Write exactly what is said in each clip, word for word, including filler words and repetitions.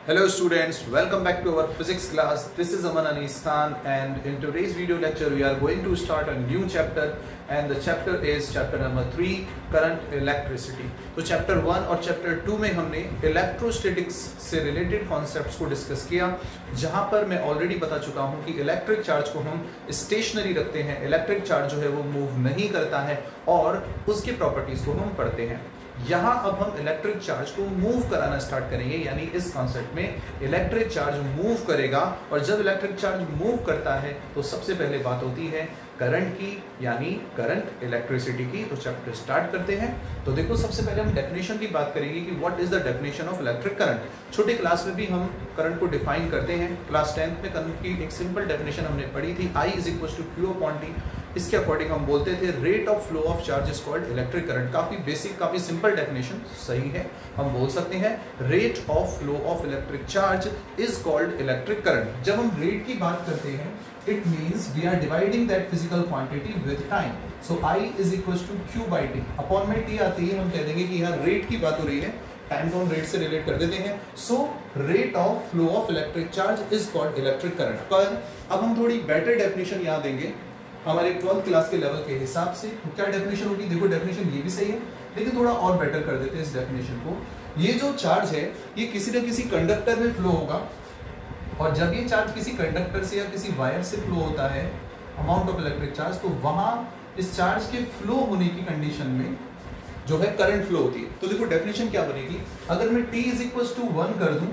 Hello students, welcome back to our physics class. This is Aman Anis Khan and in today's video lecture we are going to start a new chapter and the chapter is chapter number three, current electricity. तो chapter one और chapter two में हमने electrostatics से related concepts को discuss किया, जहाँ पर मैं already बता चुका हूँ कि electric charge को हम stationary रखते हैं, electric charge जो है वो move नहीं करता है और उसके properties को हम पढ़ते हैं। यहाँ अब हम इलेक्ट्रिक चार्ज को मूव कराना स्टार्ट करेंगे, यानी इस कॉन्सेप्ट में इलेक्ट्रिक चार्ज मूव करेगा और जब इलेक्ट्रिक चार्ज मूव करता है तो सबसे पहले बात होती है करंट की, यानी करंट इलेक्ट्रिसिटी की। तो चैप्टर स्टार्ट करते हैं। तो देखो, सबसे पहले हम डेफिनेशन की बात करेंगे कि what is the definition of electric current. छोटे क्लास में भी हम करंट को डिफाइन करते हैं। क्लास टेंथ में करंट की एक सिंपल डेफिनेशन हमने पढ़ी थी, I is equal to Q upon T. इसके अकॉर्डिंग हम बोलते थे rate of flow of charge is called electric current. काफी बेसिक, काफी सिंपल डेफिनेशन, सही है। हम बोल सकते हैं rate of flow of electric charge is called electric current. जब हम रेट की बात करते हैं, it means we are dividing that physical quantity with time. So I is equals to Q by T. Upon में T आती है, हम कह देंगे कि यहाँ रेट की बात हो रही है, टाइम को हम रेट से रिलेट कर देते हैं। So rate of flow of electric charge is called electric current। पर अब हम थोड़ी बेटर डेफिनेशन यहाँ देंगे हमारे ट्वेल्थ क्लास के लेवल के हिसाब से। तो क्या डेफिनेशन होगी? देखो, डेफिनेशन ये भी सही है लेकिन थोड़ा और बेटर कर देते हैं इस डेफिनेशन को। ये जो चार्ज है ये किसी न किसी कंडक्टर में फ्लो होगा और जब ये चार्ज किसी कंडक्टर से या किसी वायर से फ्लो होता है, अमाउंट ऑफ इलेक्ट्रिक चार्ज, तो वहां इस चार्ज के फ्लो होने की कंडीशन में जो है करंट फ्लो होती है। तो देखो डेफिनेशन क्या बनेगी, अगर मैं t is equal to one कर दूं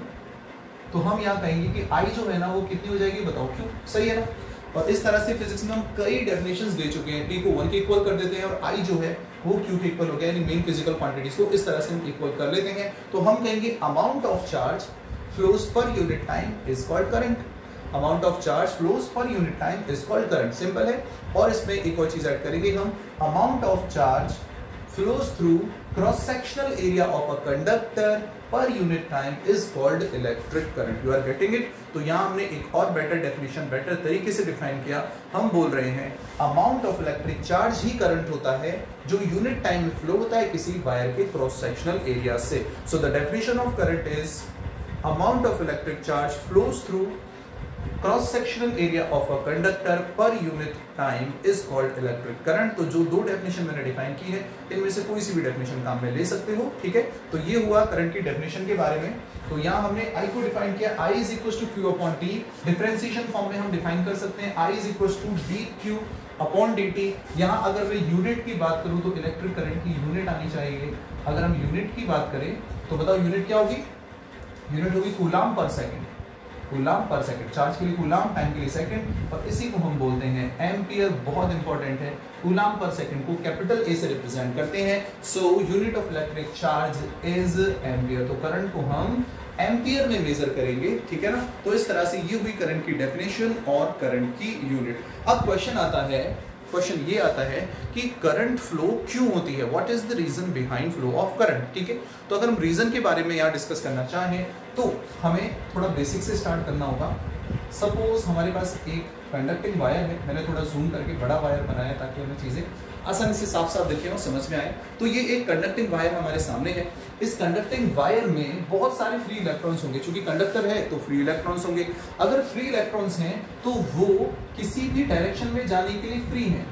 तो हम यहाँ कहेंगे कि I जो है ना वो कितनी हो जाएगी, बताओ क्यों? सही है ना। और इस तरह से फिजिक्स में हम कई डेफिनेशंस दे चुके हैं। t को वन के इक्वल कर देते हैं और I जो है वो q के इक्वल हो गया, यानी मेन फिजिकल क्वांटिटीज को इस तरह से हम इक्वल कर लेते हैं। तो हम कहेंगे amount of charge flows per unit time is called current. Amount of charge flows per unit time is called current. Simple है। और इसमें एक और चीज ऐड करेंगे हम, amount of charge flows through cross sectional area of a conductor per unit time is called electric current. You are getting it? तो यहाँ हमने एक और बेटर डेफिनेशन, बेटर तरीके से डिफाइन किया। हम बोल रहे हैं अमाउंट ऑफ इलेक्ट्रिक चार्ज ही करंट होता है जो यूनिट टाइम में फ्लो होता है किसी वायर के क्रॉस सेक्शनल एरिया से। So the definition of current is amount of electric charge flows through cross sectional area of a conductor per unit time is called electric current। तो जो दो definition मैंने define की है इनमें से कोई सी भी डेफिनेशन काम में ले सकते हो, ठीक है। तो ये हुआ करंट की डेफिनेशन के बारे में। तो यहाँ हमने I को डिफाइन किया, I is equals to Q upon T। Differentiation form में हम डिफाइन कर सकते हैं I is equals to dQ upon dt। यहाँ अगर मैं यूनिट की बात करूँ तो इलेक्ट्रिक करंट की यूनिट आनी चाहिए। अगर हम यूनिट की बात करें तो बताओ यूनिट क्या होगी? यूनिट होगी कूलाम पर सेकंड। कूलाम पर सेकंड, चार्ज के लिए कूलाम, टाइम के लिए सेकंड, और इसी को हम बोलते हैं एम्पियर। बहुत इंपॉर्टेंट है। कूलाम पर सेकंड को कैपिटल ए से रिप्रेजेंट करते हैं। So unit of electric charge is ampere. तो करंट को हम एम्पियर में मेजर करेंगे, ठीक है ना। तो इस तरह से ये हुई करंट की डेफिनेशन और करंट की यूनिट। अब क्वेश्चन आता है क्वेश्चन ये आता है कि करंट फ्लो क्यों होती है, what is the reason behind flow of current, ठीक है। तो अगर हम रीजन के बारे में यहाँ डिस्कस करना चाहें तो हमें थोड़ा बेसिक से स्टार्ट करना होगा। सपोज हमारे पास एक कंडक्टिंग वायर है, मैंने थोड़ा जूम करके बड़ा वायर बनाया ताकि हमें चीजें आसानी से साफ साफ दिखे और समझ में आए। तो ये एक कंडक्टिंग वायर हमारे सामने है। इस कंडक्टिंग वायर में बहुत सारे फ्री इलेक्ट्रॉन्स होंगे, क्योंकि कंडक्टर है तो फ्री इलेक्ट्रॉन्स होंगे। अगर फ्री इलेक्ट्रॉन्स हैं तो वो किसी भी डायरेक्शन में जाने के लिए फ्री हैं।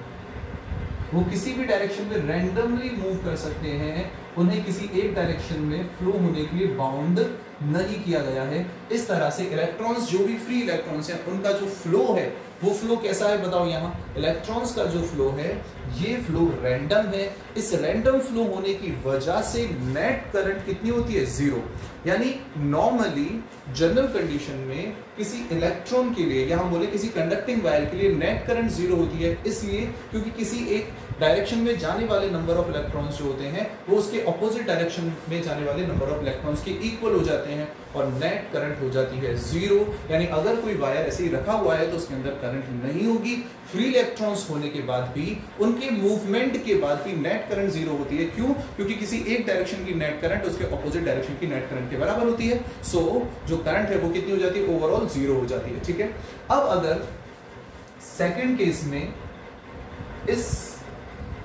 वो किसी भी डायरेक्शन में रैंडमली मूव कर सकते हैं, उन्हें किसी एक डायरेक्शन में फ्लो होने के लिए बाउंड नहीं किया गया है। इस तरह से इलेक्ट्रॉन्स, जो भी फ्री इलेक्ट्रॉन्स हैं, उनका जो फ्लो है वो फ्लो कैसा है बताओ। यहाँ इलेक्ट्रॉन्स का जो फ्लो है ये फ्लो रैंडम है। इस रैंडम फ्लो होने की वजह से नेट करंट कितनी होती है? जीरो। यानी नॉर्मली जनरल कंडीशन में किसी इलेक्ट्रॉन के लिए, या हम बोले किसी कंडक्टिंग वायर के लिए, नेट करंट जीरो होती है। इसलिए क्योंकि किसी एक डायरेक्शन में जाने वाले नंबर ऑफ इलेक्ट्रॉन्स जो होते हैं वो उसके ऑपोजिट डायरेक्शन में जाने वाले नंबर ऑफ इलेक्ट्रॉन्स के इक्वल हो जाते हैं और नेट करंट हो जाती है जीरो। यानी अगर कोई वायर ऐसे ही रखा हुआ है तो उसके अंदर करंट नहीं होगी। फ्री इलेक्ट्रॉन्स होने के बाद भी, उनके मूवमेंट के बाद भी नेट करंट जीरो होती है। क्यों? क्योंकि किसी एक डायरेक्शन की नेट करंट उसके ऑपोजिट डायरेक्शन की नेट करंट के बराबर होती है। सो so, जो करंट है वो कितनी हो जाती है? ओवरऑल जीरो हो जाती है, ठीक है। अब अगर सेकेंड केस में इस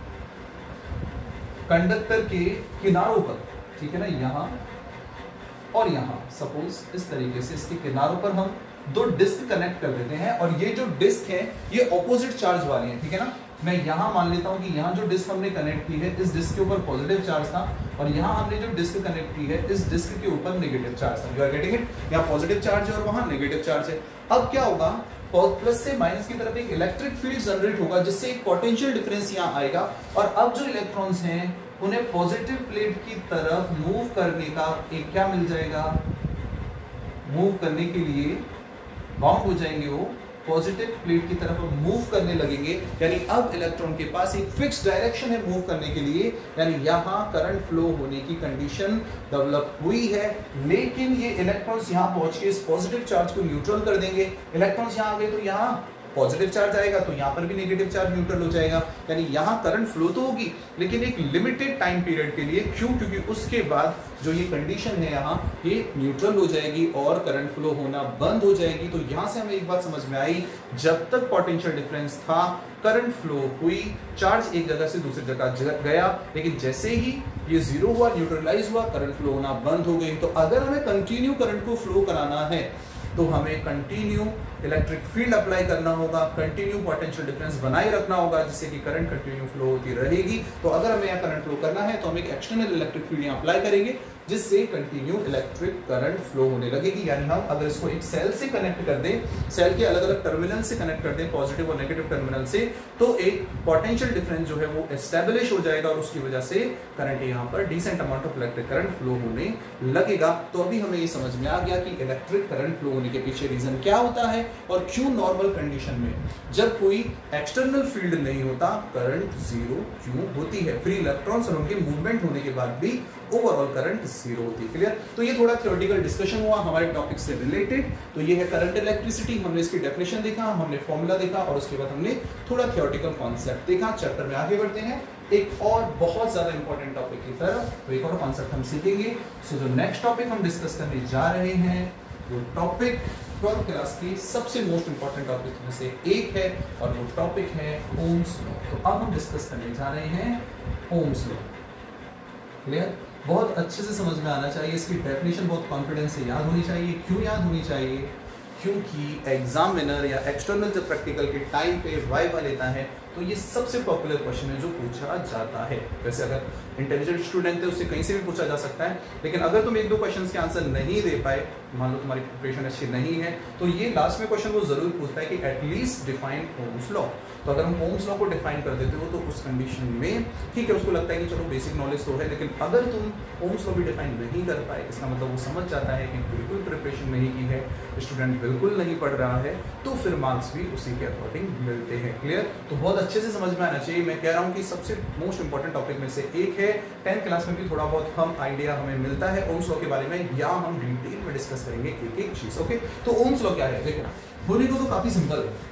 कंडक्टर के किनारों पर, ठीक है ना, यहां और यहाँ सपोज इस तरीके से इसके किनारों पर हम दो डिस्क कनेक्ट कर देते हैं और ये जो डिस्क है ये ऑपोजिट चार्ज वाली है, ठीक है ना। मैं यहाँ मान लेता हूँ कि यहाँ जो डिस्क हमने कनेक्ट की है इस डिस्क के ऊपर पॉजिटिव चार्ज था और यहाँ हमने जो डिस्क कनेक्ट की है इस डिस्क के ऊपर नेगेटिव चार्ज था। You are getting it? यहाँ पॉजिटिव चार्ज है और वहाँ नेगेटिव चार्ज है। अब क्या होगा, प्लस से माइनस की तरफ एक इलेक्ट्रिक फील्ड जनरेट होगा जिससे एक पोटेंशियल डिफरेंस यहाँ आएगा और अब जो इलेक्ट्रॉन्स हैं उन्हें पॉजिटिव प्लेट की तरफ मूव करने का एक क्या मिल जाएगा, मूव करने के लिए बाउंड हो जाएंगे, वो पॉजिटिव प्लेट की तरफ मूव करने लगेंगे। यानी अब इलेक्ट्रॉन के पास एक फिक्स डायरेक्शन है मूव करने के लिए, यानी यहां करंट फ्लो होने की कंडीशन डेवलप हुई है। लेकिन ये इलेक्ट्रॉन्स यहां पहुंच के इस पॉजिटिव चार्ज को न्यूट्रल कर देंगे। इलेक्ट्रॉन्स यहां आ गए तो यहां पॉजिटिव चार्ज आएगा तो यहाँ पर भी नेगेटिव चार्ज न्यूट्रल हो जाएगा। यानी यहाँ करंट फ्लो तो होगी लेकिन एक लिमिटेड टाइम पीरियड के लिए। क्यों? क्योंकि उसके बाद जो ये कंडीशन है यहाँ ये न्यूट्रल हो जाएगी और करंट फ्लो होना बंद हो जाएगी। तो यहाँ से हमें एक बात समझ में आई, जब तक पोटेंशियल डिफरेंस था करंट फ्लो हुई, चार्ज एक जगह से दूसरी जगह गया, लेकिन जैसे ही ये जीरो हुआ, न्यूट्रलाइज हुआ, करंट फ्लो होना बंद हो गई। तो अगर हमें कंटिन्यू करंट को फ्लो कराना है तो हमें कंटिन्यू इलेक्ट्रिक फील्ड अप्लाई करना होगा, कंटिन्यू पोटेंशियल डिफरेंस बनाए रखना होगा जिससे कि करंट कंटिन्यू फ्लो होती रहेगी। तो अगर हमें यहाँ करंट फ्लो करना है तो हम एक एक्सटर्नल इलेक्ट्रिक फील्ड यहाँ अप्लाई करेंगे जिससे कंटिन्यू इलेक्ट्रिक करंट फ्लो होने लगेगी। यानी हम अगर इसको एक सेल से कनेक्ट कर दें, सेल के अलग अलग टर्मिनल से कनेक्ट कर दें, पॉजिटिव और नेगेटिव टर्मिनल से, तो एक पोटेंशियल डिफरेंस जो है वो एस्टेब्लिश हो जाएगा और उसकी वजह से करंट यहाँ पर decent amount of electric current flow होने लगेगा। तो अभी हमें ये समझ में आ गया कि इलेक्ट्रिक करंट फ्लो होने के पीछे रीजन क्या होता है और क्यों नॉर्मल कंडीशन में जब कोई एक्सटर्नल फील्ड नहीं होता करंट जीरो क्यों होती है। फ्री इलेक्ट्रॉन्स और उनके मूवमेंट होने के बाद भी ओवरऑल करंट जीरो होती है। क्लियर? तो ये थोड़ा थ्योरेटिकल डिस्कशन हुआ हमारे टॉपिक से रिलेटेड। तो ये है करंट इलेक्ट्रिसिटी, हमने इसकी डेफिनेशन देखा, हमने फॉर्मूला देखा और उसके बाद हमने थोड़ा थ्योरेटिकल कॉन्सेप्ट देखा। चैप्टर में आगे बढ़ते हैं एक और बहुत ज्यादा इंपॉर्टेंट टॉपिक की तरफ, तो एक और कॉन्सेप्ट हम सीखेंगे। सो जो नेक्स्ट टॉपिक हम डिस्कस करने जा रहे हैं वो टॉपिक ट्वेल्थ क्लास की सबसे मोस्ट इंपॉर्टेंट टॉपिक में से एक है और वो टॉपिक है ओम्स लॉ। तो अब हम डिस्कस करने जा रहे हैं ओम्स लॉ। क्लियर? बहुत अच्छे से समझ में आना चाहिए, इसकी डेफिनेशन बहुत कॉन्फिडेंस से याद होनी चाहिए। क्यों याद होनी चाहिए? क्योंकि एग्जामिनर या एक्सटर्नल जब प्रैक्टिकल के टाइम पे वाइवा लेता है तो ये सबसे पॉपुलर क्वेश्चन है जो पूछा जाता है। वैसे अगर इंटेलिजेंट स्टूडेंट है उससे कहीं से भी पूछा जा सकता है, लेकिन अगर तुम एक दो क्वेश्चंस के आंसर नहीं दे पाए, मान लो तुम्हारी प्रिपरेशन अच्छी नहीं है, तो ये लास्ट में क्वेश्चन वो जरूर पूछता है कि एटलीस्ट डिफाइन ओम्स लॉ। तो अगर हम ओम्स लॉ को डिफाइन कर देते हो तो उस कंडीशन में ठीक है, उसको लगता है कि चलो बेसिक नॉलेज तो है, लेकिन अगर तुम ओम्स लॉ भी डिफाइन नहीं कर पाए, इसका मतलब वो समझ जाता है कि बिल्कुल प्रिपरेशन नहीं की है, स्टूडेंट बिल्कुल नहीं पढ़ रहा है, तो फिर मार्क्स भी उसी के अकॉर्डिंग मिलते हैं। क्लियर? तो बहुत अच्छे से समझ में आना चाहिए। मैं कह रहा हूँ कि सबसे मोस्ट इंपॉर्टेंट टॉपिक में से एक है। टेंथ क्लास में भी थोड़ा बहुत हम आइडिया हमें मिलता है ओम्स लॉ के बारे में, या हम डिटेल में डिस्कस करेंगे एक एक चीज। ओके, तो ओम्स लॉ क्या है? देखो, बोलने को तो काफी सिंपल है।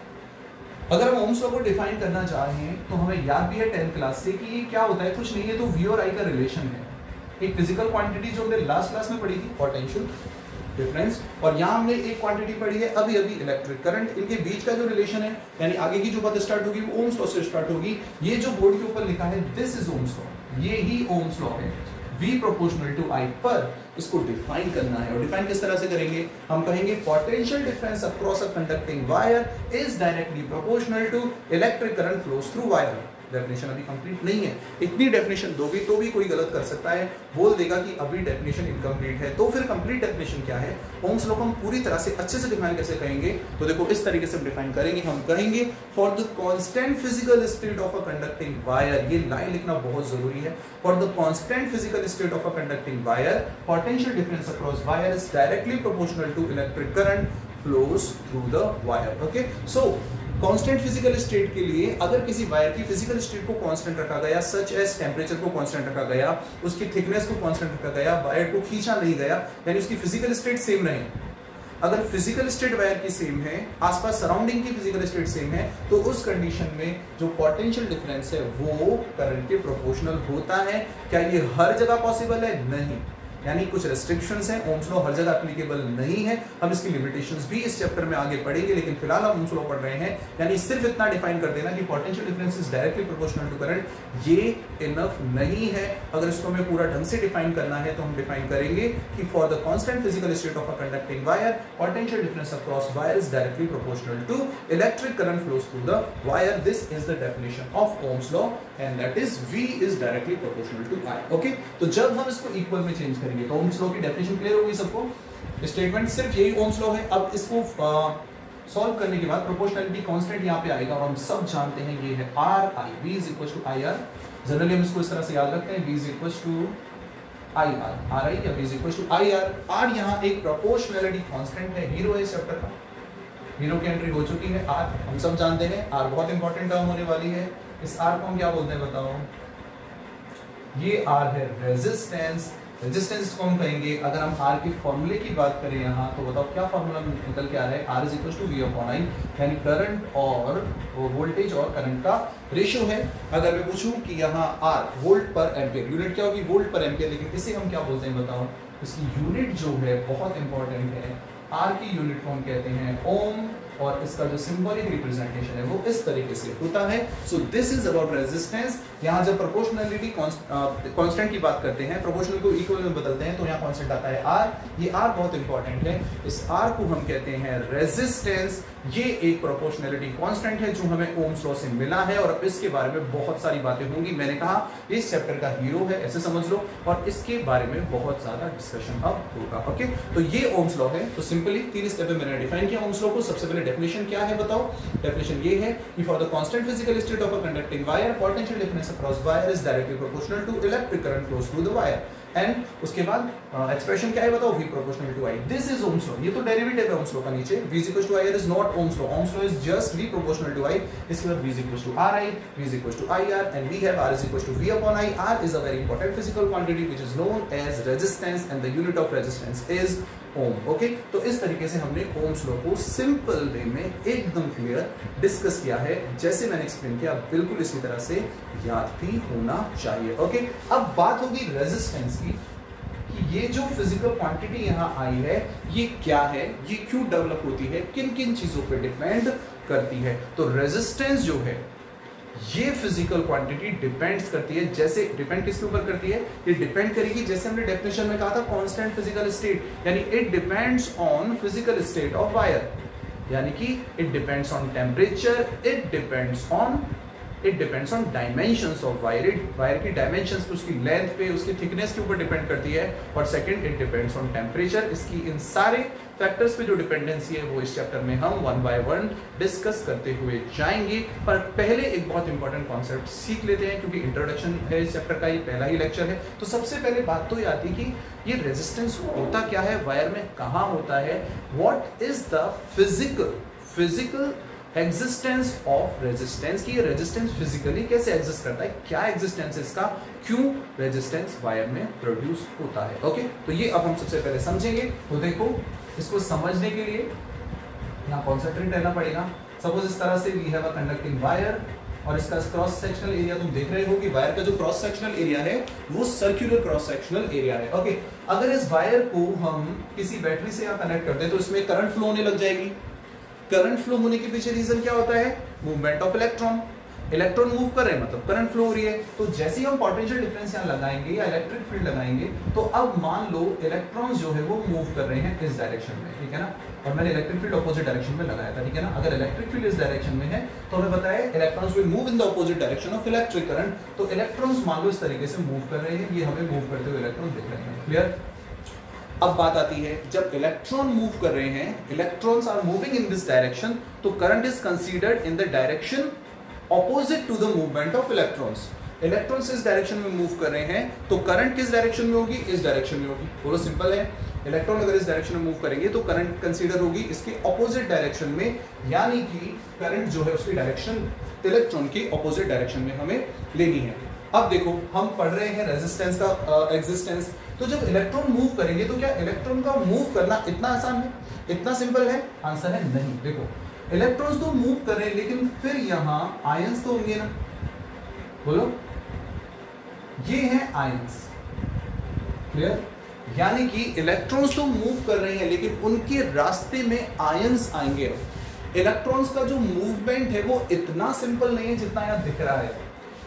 अगर हम ओम्स लॉ को डिफाइन करना चाहें तो हमें याद भी है टेंथ क्लास से कि क्या होता है, कुछ नहीं है तो वी और आई का रिलेशन है। एक फिजिकल क्वांटिटी जो हमने लास्ट क्लास में पढ़ी थी, पोटेंशियल डिफरेंस, और यहाँ हमने एक क्वांटिटी पढ़ी है अभी अभी इलेक्ट्रिक करंट। इनके बीच का जो रिलेशन है, यानी आगे की जो बात स्टार्ट होगी वो ओम्स लॉ से स्टार्ट होगी। ये जो बोर्ड के ऊपर लिखा है दिस इज ओम्स लॉ, ये ही ओम्स लॉ है। V प्रोपोर्शनल टू I पर इसको डिफाइन करना है, और डिफाइन किस तरह से करेंगे? हम कहेंगे potential difference across a conducting wire is directly proportional to electric current flows through wire. Definition अभी कंप्लीट नहीं है, इतनी डेफिनेशन दोगे तो भी कोई गलत कर सकता है, बोल देगा कि अभी डेफिनेशन इनकम्प्लीट है। तो फिर कंप्लीट डेफिनेशन क्या है? ओम्स लॉ को हम पूरी तरह से अच्छे से डिफाइन कैसे करेंगे? तो देखो इस तरीके से हम डिफाइन करेंगे। हम कहेंगे for the constant physical state of a conducting wire, ये लाइन लिखना बहुत जरूरी है। For the constant physical state of a conducting wire, potential difference across wire is directly proportional to electric current flows through the wire. Okay, so constant physical state के लिए अगर किसी wire की फिजिकल स्टेट को constant रखा गया, such as temperature को constant रखा गया, उसकी थिकनेस को कांस्टेंट रखा गया, वायर को खींचा नहीं गया, यानी उसकी फिजिकल स्टेट सेम रहे। अगर फिजिकल स्टेट वायर की सेम है, आसपास सराउंडिंग की फिजिकल स्टेट सेम है, तो उस कंडीशन में जो पोटेंशियल डिफरेंस है वो करंट के प्रोपोर्शनल होता है। क्या ये हर जगह पॉसिबल है? नहीं, यानी कुछ रेस्ट्रिक्शंस हैं। ओम्स लॉ हर जगह एप्लीकेबल नहीं है, हम इसकी लिमिटेशंस भी इस चैप्टर में आगे पढ़ेंगे, लेकिन फिलहाल हम ओम्स लॉ पढ़ रहे हैं। यानी सिर्फ इतना डिफाइन कर देना कि potential difference is directly proportional to current, ये इनफ नहीं है। अगर इसको हमें पूरा ढंग से डिफाइन करना है तो हम डिफाइन करेंगे कि for the constant physical state of a conducting wire, potential difference across wire is directly proportional to electric current flows through the wire. This is the definition of Ohm's law and that is V is directly proportional to I। Okay, तो जब हम इसको equal में change करेंगे तो Ohm's law की definition clear होगी सबको। स्टेटमेंट सिर्फ यही ओम्स लॉ है। अब इसको सॉल्व करने के बाद प्रोपोर्शनलिटी कांस्टेंट यहाँ पे आएगा और हम सब जानते हैं ये है R I, V is equal to I R. Generally हम इसको इस तरह से याद रखते हैं, V is equal to I R, R I या V is equal to I R. R यहाँ एक प्रोपोर्शनलिटी कांस्टेंट है, हीरो है इस चैप्टर का, हीरो की एंट्री हो चुकी है। आर हम सब जानते हैं, आर बहुत इंपॉर्टेंट टर्म होने वाली है। इस आर को हम क्या बोलते हैं बताओ? ये आर है रेजिस्टेंस। रेजिस्टेंस को हम कहेंगे, अगर हम आर के फॉर्मूले की बात करें यहाँ तो बताओ क्या फॉर्मूला निकल के आ रहा है? R is equal to V upon I, यानी करंट और वोल्टेज और करंट का रेशियो है। अगर मैं पूछूं कि यहाँ आर वोल्ट पर एम्पियर, यूनिट क्या होगी? वोल्ट पर एम्पियर, लेकिन इसे हम क्या बोलते हैं बताओ? इसकी यूनिट जो है बहुत इंपॉर्टेंट है। आर की यूनिट को हम कहते हैं ओम और इसका जो सिंबॉलिक रिप्रेजेंटेशन है वो इस तरीके से होता है। So this is about resistance. यहाँ जब प्रोपोर्शनलिटी कांस्टेंट की बात करते हैं, प्रोपोर्शनल को इक्वल में बदलते हैं तो यहाँ कांस्टेंट आता है आर। ये आर बहुत इंपॉर्टेंट है। इस आर को हम कहते हैं रेजिस्टेंस। ये एक प्रोपोर्शनलिटी कांस्टेंट है जो हमें ओम्स लॉ से मिला है और अब इसके बारे में बहुत सारी बातें होंगी। मैंने कहा इस चैप्टर का हीरो है, ऐसे समझ लो, और इसके बारे में बहुत ज्यादा डिस्कशन अब होगा। ओके, तो ये ओम्स लॉ है। तो सिंपली तीन स्टेप में मैंने डिफाइन किया ओम्स लॉ को। सबसे पहले डेफिनेशन क्या है बताओ? डेफिनेशन ये है कि for the constant physical state of a conducting wire, potential difference across wire is directly proportional to electric current flows through the wire. And उसके बाद एक्सप्रेशन uh, क्या है बताओ? V proportional to I। This is Ohm's law. ये तो derivative है Ohm's law का नीचे। V is equal to I R is not Ohm's law. Ohm's law is just V proportional to I। इसके बाद V is equal to R I, V is equal to I R and we have R is equal to V upon I। R is a very important physical quantity which is known as resistance and the unit of resistance is ohm. Okay, तो इस तरीके से हमने Ohm's law को simple way में एकदम clear discuss किया है। जैसे मैंने एक्सप्लेन किया बिल्कुल इसी तरह से याद भी होना चाहिए। ओके, अब बात होगी रेजिस्टेंस की कि ये जो फिजिकल क्वांटिटी यहाँ आई है ये क्या है, ये क्यों डेवलप होती है, किन किन चीजों पे डिपेंड करती है। तो रेजिस्टेंस जो है ये फिजिकल क्वांटिटी डिपेंड्स करती है। जैसे डिपेंड किसके ऊपर करती है? ये डिपेंड करेगी, जैसे हमने डेफिनेशन में कहा था, कांस्टेंट फिजिकल स्टेट, यानी it depends on physical state of wire, यानी कि it depends on temperature, it depends on it depends on dimensions of wire. It wire की डायमेंशंस पे, उसकी लेंथ पे, उसकी थिकनेस के ऊपर डिपेंड करती है। और second, it depends on temperature. इसकी इन सारे फैक्टर्स पे जो डिपेंडेंसी है वो इस चैप्टर में हम वन बाय वन डिस्कस करते हुए जाएंगे। पर पहले एक बहुत इंपॉर्टेंट कॉन्सेप्ट सीख लेते हैं, क्योंकि इंट्रोडक्शन है इस चैप्टर का, ये पहला ही लेक्चर है। तो सबसे पहले बात तो ये आती है कि ये रेजिस्टेंस होता क्या है, वायर में कहाँ होता है, what is the physical physical existence of resistance, की ये रेजिस्टेंस फिजिकली कैसे एग्जिस्ट करता है, क्या एग्जिस्टेंस है इसका, क्यों रेजिस्टेंस वायर में प्रोड्यूस होता है। ओके, तो ये अब हम सबसे पहले समझेंगे। तो देखो, इसको समझने के लिए यहाँ कॉन्सेंट्रेट रहना पड़ेगा। सपोज इस तरह से we have a conducting wire और इसका क्रॉस सेक्शनल एरिया तुम देख रहे हो कि वायर का जो क्रॉस सेक्शनल एरिया है वो सर्कुलर क्रॉस सेक्शनल एरिया है। ओके, अगर इस वायर को हम किसी बैटरी से यहाँ कनेक्ट करते हैं तो इसमें करंट फ्लो होने लग जाएगी। करंट फ्लो होने के पीछे रीजन क्या होता है? Movement of electron. Electron move कर रहे हैं मतलब करंट फ्लो हो रही है। तो जैसे ही हम पोटेंशियल डिफरेंस यहाँ लगाएंगे या इलेक्ट्रिक फील्ड लगाएंगे तो अब मान लो इलेक्ट्रॉन्स जो है वो मूव कर रहे हैं इस डायरेक्शन में, ठीक है ना, और मैंने इलेक्ट्रिक फील्ड ऑपोजिट डायरेक्शन में लगाया था, ठीक है ना। अगर इलेक्ट्रिक फील्ड इस डायरेक्शन में है तो हमें पता है electrons will move in the opposite direction of electric current. तो इलेक्ट्रॉन्स मान लो इस तरीके से मूव कर रहे हैं, ये हमें मूव करते हुए इलेक्ट्रॉन दिख रहे हैं। क्लियर? अब बात आती है, जब इलेक्ट्रॉन मूव कर रहे हैं, electrons are moving in this direction, तो current is considered in the direction opposite to the movement of electrons. Electrons इस डायरेक्शन में मूव कर रहे हैं तो करंट किस डायरेक्शन में होगी? इस डायरेक्शन में होगी। बोलो, सिंपल है। इलेक्ट्रॉन अगर इस डायरेक्शन में मूव करेंगे तो करंट कंसीडर होगी इसके ऑपोजिट डायरेक्शन में, यानी कि करंट जो है उसकी डायरेक्शन इलेक्ट्रॉन की ऑपोजिट डायरेक्शन में हमें लेनी है। अब देखो, हम पढ़ रहे हैं रेजिस्टेंस का एग्जिस्टेंस। uh, तो जब इलेक्ट्रॉन मूव करेंगे तो क्या इलेक्ट्रॉन का मूव करना इतना आसान है, इतना सिंपल है? आंसर है नहीं। देखो, इलेक्ट्रॉन्स तो मूव कर रहे हैं लेकिन फिर यहाँ आयंस तो होंगे ना। बोलो, ये हैं आयंस। क्लियर? यानी कि इलेक्ट्रॉन्स तो मूव कर रहे हैं लेकिन उनके रास्ते में आयंस आएंगे। इलेक्ट्रॉन्स का जो मूवमेंट है वो इतना सिंपल नहीं है जितना यहाँ दिख रहा है।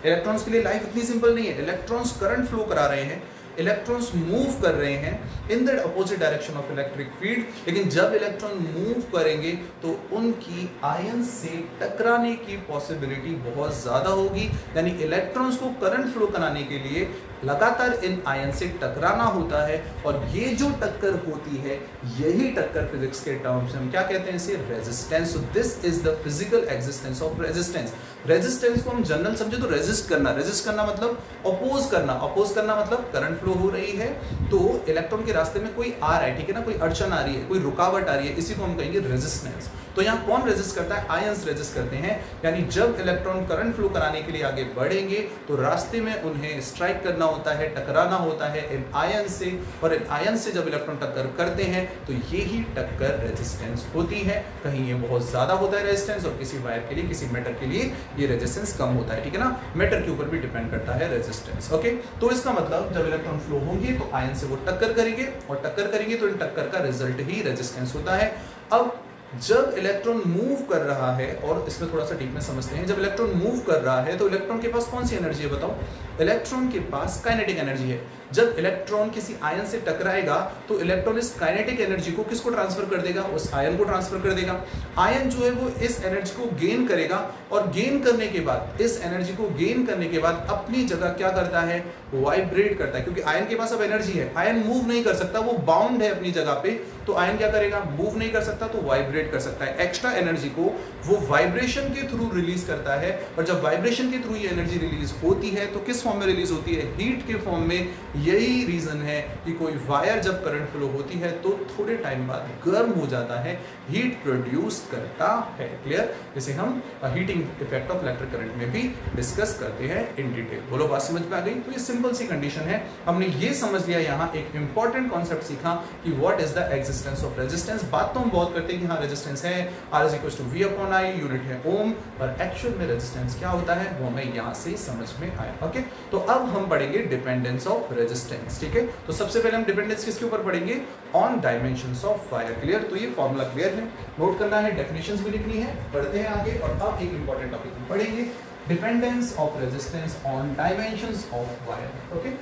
इलेक्ट्रॉन्स के लिए लाइफ इतनी सिंपल नहीं है। इलेक्ट्रॉन्स करंट फ्लो करा रहे हैं, इलेक्ट्रॉन्स मूव कर रहे हैं in that opposite direction of electric field, लेकिन जब इलेक्ट्रॉन मूव करेंगे तो उनकी आयन से टकराने की पॉसिबिलिटी बहुत ज्यादा होगी। यानी इलेक्ट्रॉन्स को करंट फ्लो कराने के लिए लगातार इन आयन से टकराना होता है, और ये जो टक्कर होती है यही टक्कर फिजिक्स के टर्म्स में हम क्या कहते हैं, इसे resistance. So this is the physical existence of resistance. Resistance को हम जनरल समझे तो रेजिस्ट करना, रेजिस्ट करना मतलब अपोज करना, अपोज करना मतलब करंट फ्लो हो रही है तो इलेक्ट्रॉन के रास्ते में कोई आ रहा है, ठीक है ना, कोई अड़चन आ रही है, कोई रुकावट आ रही है, इसी को हम कहेंगे रेजिस्टेंस। तो यहाँ कौन रेजिस्ट करता है, आयंस रेजिस्ट करते हैं। यानी जब इलेक्ट्रॉन करंट फ्लो कराने के लिए आगे बढ़ेंगे तो रास्ते में उन्हें स्ट्राइक करना होता है, टकराना होता है इन आयन से, और इन आयन से जब इलेक्ट्रॉन टक्कर करते हैं तो यही टक्कर रेजिस्टेंस होती है। कहीं ये बहुत ज्यादा होता है रेजिस्टेंस, और किसी वायर के लिए, किसी मेटल के लिए ये रेजिस्टेंस कम होता है, ठीक है ना। मेटल के ऊपर भी डिपेंड करता है रेजिस्टेंस। ओके, तो इसका मतलब जब इलेक्ट्रॉन फ्लो होंगे तो आयन से वो टक्कर करेंगे, और टक्कर करेंगे तो इन टक्कर का रिजल्ट ही रेजिस्टेंस होता है। अब जब इलेक्ट्रॉन मूव कर रहा है, और इसमें थोड़ा सा डीप में समझते हैं, जब इलेक्ट्रॉन मूव कर रहा है तो इलेक्ट्रॉन के पास कौन सी एनर्जी है बताओ, इलेक्ट्रॉन के पास काइनेटिक एनर्जी है। जब इलेक्ट्रॉन किसी आयन से टकराएगा तो इलेक्ट्रॉन इस काइनेटिक एनर्जी को किसको ट्रांसफर कर देगा, उस आयन को ट्रांसफर कर देगा। आयन जो है वो इस एनर्जी को गेन करेगा, और गेन करने के बाद, इस एनर्जी को गेन करने के बाद अपनी जगह क्या करता है, वाइब्रेट करता है, क्योंकि आयन के पास अब एनर्जी है। आयन मूव नहीं कर सकता, वो बाउंड है अपनी जगह पे, तो आयन क्या करेगा, मूव नहीं कर सकता तो वाइब्रेट कर सकता है। एक्स्ट्रा एनर्जी को वो वाइब्रेशन के थ्रू रिलीज करता है, और जब वाइब्रेशन के थ्रू ये एनर्जी रिलीज होती है तो किस फॉर्म में रिलीज होती है, हीट के फॉर्म में। यही रीजन है कि कोई वायर जब करंट फ्लो होती है तो थोड़े टाइम बाद गर्म हो जाता है, हीट प्रोड्यूस करता है। क्लियर, जिसे हम heating effect of electric current में भी डिस्कस करते हैं इन डिटेल। बोलो बात समझ में आ गई। तो ये सिंपल सी कंडीशन है, हमने ये समझ लिया। यहाँ एक इंपॉर्टेंट कॉन्सेप्ट सीखा कि what is the existence of resistance. बात तो हम बहुत करते हैं कि हाँ रेजिस्टेंस है, R is equal to V upon I, unit है ओम, पर एक्चुअल में रेजिस्टेंस क्या होता है वो हमें यहाँ से समझ में आया। ओके, तो अब हम पढ़ेंगे डिपेंडेंस ऑफ रेजिस्टेंस। ठीक है, तो सबसे पहले हम डिपेंडेंस किसके ऊपर पढ़ेंगे, on dimensions of wire. Clear, तो ये फॉर्मूला क्लियर है, नोट करना है, डेफिनेशंस भी लिखनी है। पढ़ते हैं आगे, और अब एक इंपॉर्टेंट टॉपिक हम पढ़ेंगे, dependence of resistance on dimensions of wire. Okay,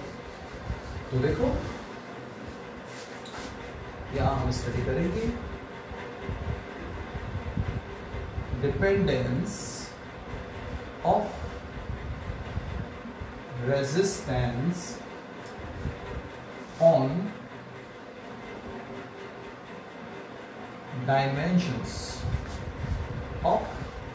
तो देखो यहां हम स्टडी करेंगे dependence of resistance on dimensions of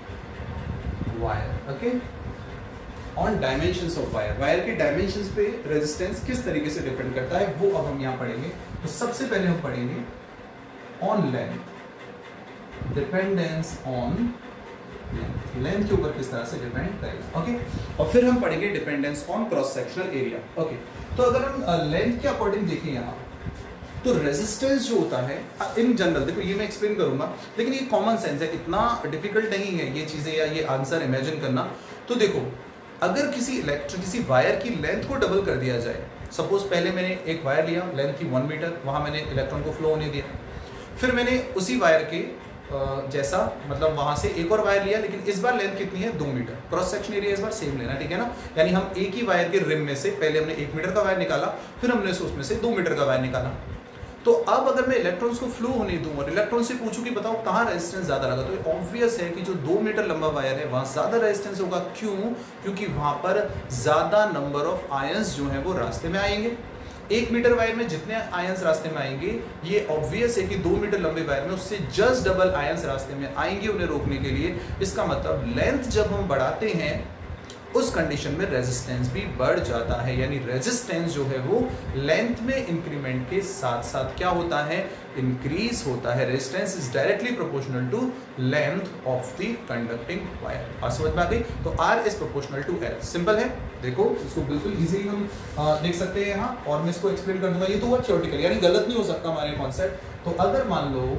wire. Okay, on dimensions of wire, wire के डायमेंशंस पे रेजिस्टेंस किस तरीके से डिपेंड करता है वो अब हम यहां पढ़ेंगे। तो सबसे पहले हम पढ़ेंगे on length, dependence on length, length के ऊपर किस तरह से डिपेंड करेगा। ओके, और फिर हम पढ़ेंगे dependence on cross sectional area. Okay, तो अगर हम लेंथ के अकॉर्डिंग देखें यहाँ, तो रेजिस्टेंस जो होता है इन जनरल, देखो ये मैं एक्सप्लेन करूंगा, लेकिन ये कॉमन सेंस है, इतना डिफिकल्ट नहीं है ये चीजें या ये आंसर इमेजिन करना। तो देखो, अगर किसी इलेक्ट्रिक किसी वायर की लेंथ को डबल कर दिया जाए, सपोज पहले मैंने एक वायर लिया, लेंथ थी वन मीटर, वहां मैंने इलेक्ट्रॉन को फ्लो होने दिया, फिर मैंने उसी वायर के जैसा मतलब वहां से एक और वायर लिया, लेकिन इस बार लेंथ कितनी है, दो मीटर, क्रॉस सेक्शन एरिया इस बार सेम लेना, ठीक है ना। यानी हम एक ही वायर के रिम में से पहले हमने एक मीटर का वायर निकाला, फिर हमने उसमें से दो मीटर का वायर निकाला। तो अब अगर मैं इलेक्ट्रॉन्स को फ्लो होने दूं और इलेक्ट्रॉन से पूछूं कि बताओ कहां रेजिस्टेंस ज्यादा लगा, तो ऑब्वियस है कि जो दो मीटर लंबा वायर है वहां ज्यादा रेजिस्टेंस होगा। क्यों? क्योंकि वहां पर ज्यादा नंबर ऑफ आयंस जो है वो रास्ते में आएंगे। एक मीटर वायर में जितने आयंस रास्ते में आएंगे, ये ऑब्वियस है कि दो मीटर लंबे वायर में उससे जस्ट डबल आयंस रास्ते में आएंगे उन्हें रोकने के लिए। इसका मतलब लेंथ जब हम बढ़ाते हैं उस कंडीशन में रेजिस्टेंस भी बढ़ जाता है, यानी रेजिस्टेंस जो है वो लेंथ में इंक्रीमेंट के साथ साथ क्या होता है, इंक्रीज होता है। Resistance is directly proportional to length of the conducting wire. बात समझ में आ गई? तो R is proportional to L। Simple है, देखो इसको बिल्कुल इजीली हम आ, देख सकते हैं यहाँ, और मैं इसको एक्सप्लेन कर दूंगा। ये तो हुआ थ्योरेटिकल, यानी गलत नहीं हो सकता हमारे कॉन्सेप्ट। तो अगर मान लो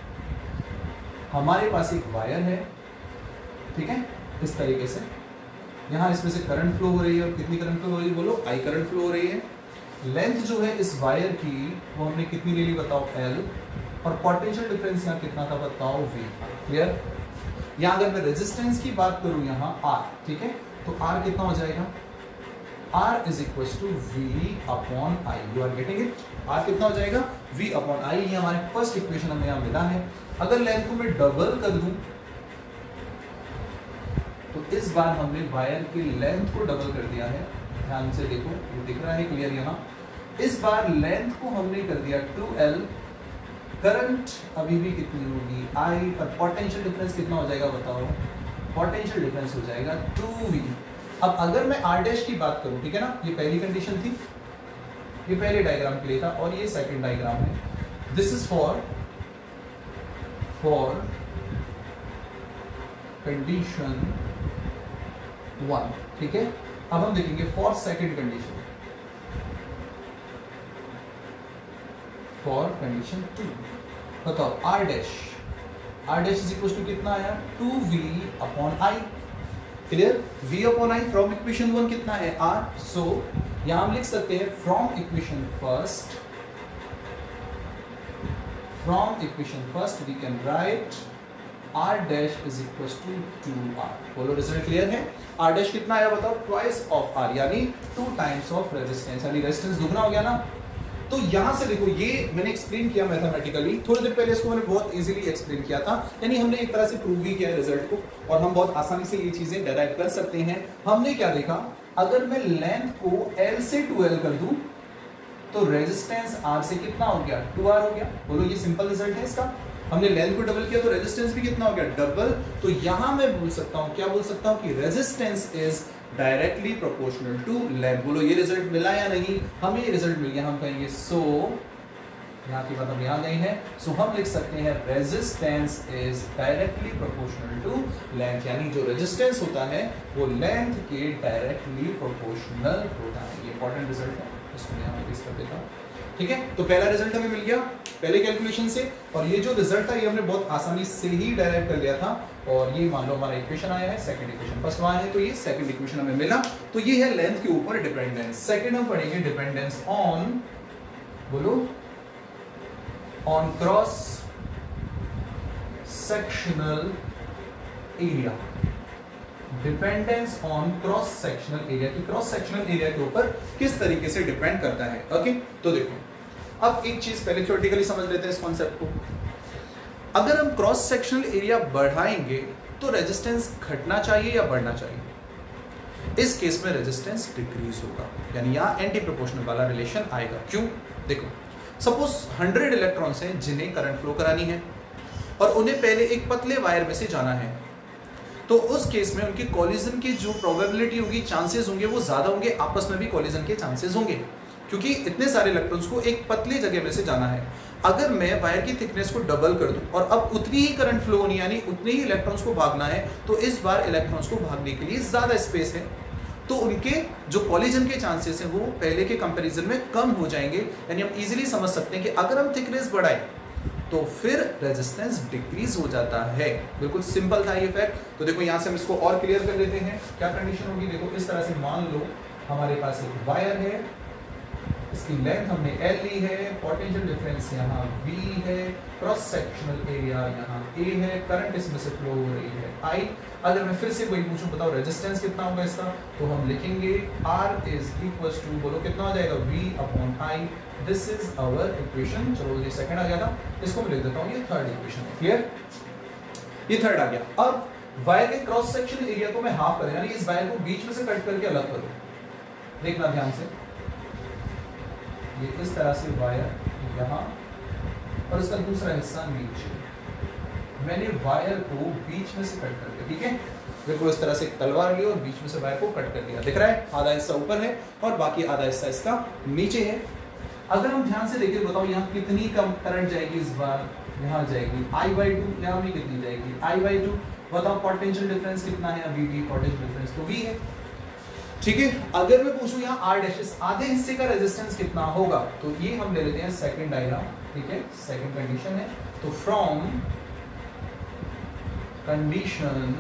हमारे पास एक वायर है, ठीक है, इस तरीके से, यहाँ इसमें से करंट फ्लो हो रही है, और कितनी करंट फ्लो हो रही है बोलो, आई करंट फ्लो हो रही है। लेंथ जो है इस वायर की वो हमने कितनी ले ली बताओ, L, और पोटेंशियल डिफरेंस यहाँ कितना था बताओ, V। क्लियर? यहाँ अगर मैं रेजिस्टेंस की बात करूँ यहाँ R, ठीक है, तो R कितना हो जाएगा, R is equal to V upon I. You are getting it? R कितना हो जाएगा, V अपॉन आई। ये हमारे फर्स्ट इक्वेशन हमें यहाँ मिला है। अगर लेंथ को मैं डबल कर दूं तो इस बार हमने वायर की लेंथ को डबल कर दिया है। ध्यान से देखो, ये दिख रहा है क्लियर यहाँ। इस बार लेंथ को हमने कर दिया टू एल। करंट अभी भी कितनी होगी, I, पर पोटेंशियल डिफरेंस कितना हो जाएगा बताओ? पोटेंशियल डिफरेंस हो जाएगा टू वी। अब अगर मैं R डैश की बात करूं, ठीक है ना, ये पहली कंडीशन थी, ये पहले डायग्राम के लिए था, और ये सेकंड डायग्राम है। This is for for condition one, ठीक है। अब हम देखेंगे for second condition, for condition two. बताओ R dash, R dash is equal to कितना आया, two V upon I. Clear? V upon I from equation one कितना है, R। सो यहां हम लिख सकते हैं from equation first, from equation first we can write R dash is equal to two R। बोलो रिजल्ट क्लियर है? R dash कितना आया बताओ, ट्वाइस ऑफ R, यानी टू टाइम्स ऑफ रेजिस्टेंस, यानी रेजिस्टेंस दुगना हो गया ना। तो यहां से देखो, ये मैंने एक्सप्लेन किया मैथमेटिकली, थोड़ी देर पहले इसको मैंने बहुत इजीली एक्सप्लेन किया था, यानी हमने एक तरह से प्रूव भी किया रिजल्ट को, और हम बहुत आसानी से ये चीजें डेराइव कर सकते हैं। हमने क्या देखा, अगर मैं लेंथ को L से टू एल कर दूं तो रेजिस्टेंस R से कितना हो गया, टू आर हो गया। बोलो ये सिंपल रिजल्ट है इसका। हमने लेंथ को डबल किया तो रेजिस्टेंस भी कितना हो गया, डबल। तो यहां मैं बोल सकता हूं, क्या बोल सकता हूं कि resistance is directly proportional to length. बोलो ये रिजल्ट मिला या नहीं? हमें ये रिजल्ट मिल गया। हम कहेंगे सो, यहाँ की बात हम यहाँ गई है, सो हम लिख सकते हैं resistance is directly proportional to length, यानी जो रेजिस्टेंस होता है वो लेंथ के डायरेक्टली प्रोपोर्शनल होता है। ये इंपॉर्टेंट रिजल्ट है, इसको यहाँ पे कर देता हूँ, ठीक है। तो पहला रिजल्ट हमें मिल गया पहले कैलकुलेशन से, और ये जो रिजल्ट था ये हमने बहुत आसानी से ही डेराइव कर लिया था, और ये मान लो हमारा इक्वेशन आया है, सेकंड इक्वेशन फर्स्ट वहां है, तो ये सेकंड इक्वेशन हमें मिला। तो ये है लेंथ के ऊपर डिपेंडेंस। सेकंड हम पढ़ेंगे डिपेंडेंस ऑन, बोलो, on cross sectional area. Dependence on cross sectional area, की क्रॉस सेक्शनल एरिया के ऊपर किस तरीके से डिपेंड करता है। ओके, तो देखो अब एक चीज पहले थ्योरेटिकली समझ लेते हैं इस कॉन्सेप्ट को। अगर हम क्रॉस सेक्शनल एरिया बढ़ाएंगे तो रेजिस्टेंस घटना चाहिए या बढ़ना चाहिए? इस केस में रेजिस्टेंस डिक्रीज होगा, यानी यहां एंटी प्रोपोर्शनल वाला रिलेशन आएगा। क्यों? देखो, सपोज हंड्रेड इलेक्ट्रॉन्स हैं जिन्हें करंट फ्लो करानी है, और उन्हें पहले एक पतले वायर में से जाना है, तो उस केस में उनके कॉलिजन की जो प्रोबेबिलिटी होगी, चांसेस होंगे, वो ज्यादा होंगे, आपस में भी कॉलिजन के चांसेस होंगे, क्योंकि इतने सारे इलेक्ट्रॉन्स को एक पतली जगह में से जाना है। अगर मैं वायर की थिकनेस को डबल कर दूं और अब उतनी ही करंट फ्लो होनी, यानी उतने ही इलेक्ट्रॉन्स को भागना है, तो इस बार इलेक्ट्रॉन्स को भागने के लिए ज्यादा स्पेस है, तो उनके जो कॉलिजन के चांसेस हैं वो पहले के कंपैरिजन में कम हो जाएंगे। यानी हम इजीली समझ सकते हैं कि अगर हम थिकनेस बढ़ाएं तो फिर रेजिस्टेंस डिक्रीज हो जाता है। बिल्कुल सिंपल था ये फैक्ट। तो देखो यहाँ से हम इसको और क्लियर कर लेते हैं। क्या कंडीशन होगी, देखो इस तरह से मान लो हमारे पास एक वायर है, इसकी लेंथ हमने L ली है, पोटेंशियल डिफरेंस यहाँ V है, क्रॉस सेक्शनल एरिया यहाँ A है, करंट इसमें से फ्लो हो रही है I। अगर मैं फिर से कोई पूछूं बताओ रेजिस्टेंस कितना होगा इसका, तो हम लिखेंगे R इज इक्वल टू, बोलो कितना हो जाएगा, V upon I। This is our equation. चलो ये सेकंड आ गया था, इसको मैं लिख देता हूँ, ये थर्ड इक्वेशन है। क्लियर? ये थर्ड आ गया। अब वायर के क्रॉस सेक्शन एरिया को मैं हाफ करें, यानी इस वायर को बीच में से कट करके अलग करूं। देखना ध्यान से, ये इस तरह से वायर यहाँ और इसका दूसरा हिस्सा नीचे, मैंने वायर को बीच में से कट कर दिया। ठीक है, देखो इस तरह से तलवार ली और बीच में से वायर को कट कर दिया। दिख रहा है, आधा हिस्सा ऊपर है और बाकी आधा हिस्सा इसका नीचे है। अगर हम ध्यान से देखें, बताओ यहाँ कितनी कम करंट जाएगी इस बार, यहाँ जाएगी आई बाई टू, यहाँ भी कितनी जाएगी आई बाई टू। बताओ पोटेंशियल डिफरेंस कितना है, वी टी, पोटेंशियल डिफरेंस तो वी है। ठीक है, अगर मैं पूछूं यहाँ आर डैश आधे हिस्से का रेजिस्टेंस कितना होगा, तो ये हम ले लेते हैं सेकंड डायग्राम। ठीक है, सेकंड कंडीशन है, तो from condition